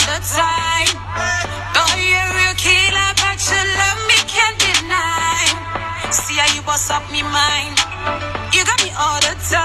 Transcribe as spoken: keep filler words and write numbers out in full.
the time. Oh, you're a real killer, but your love me can't deny. See how you boss up me mind. You got me all the time.